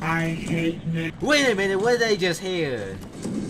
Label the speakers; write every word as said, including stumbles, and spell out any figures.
Speaker 1: I hate Nick.
Speaker 2: Wait a minute, what did I just hear?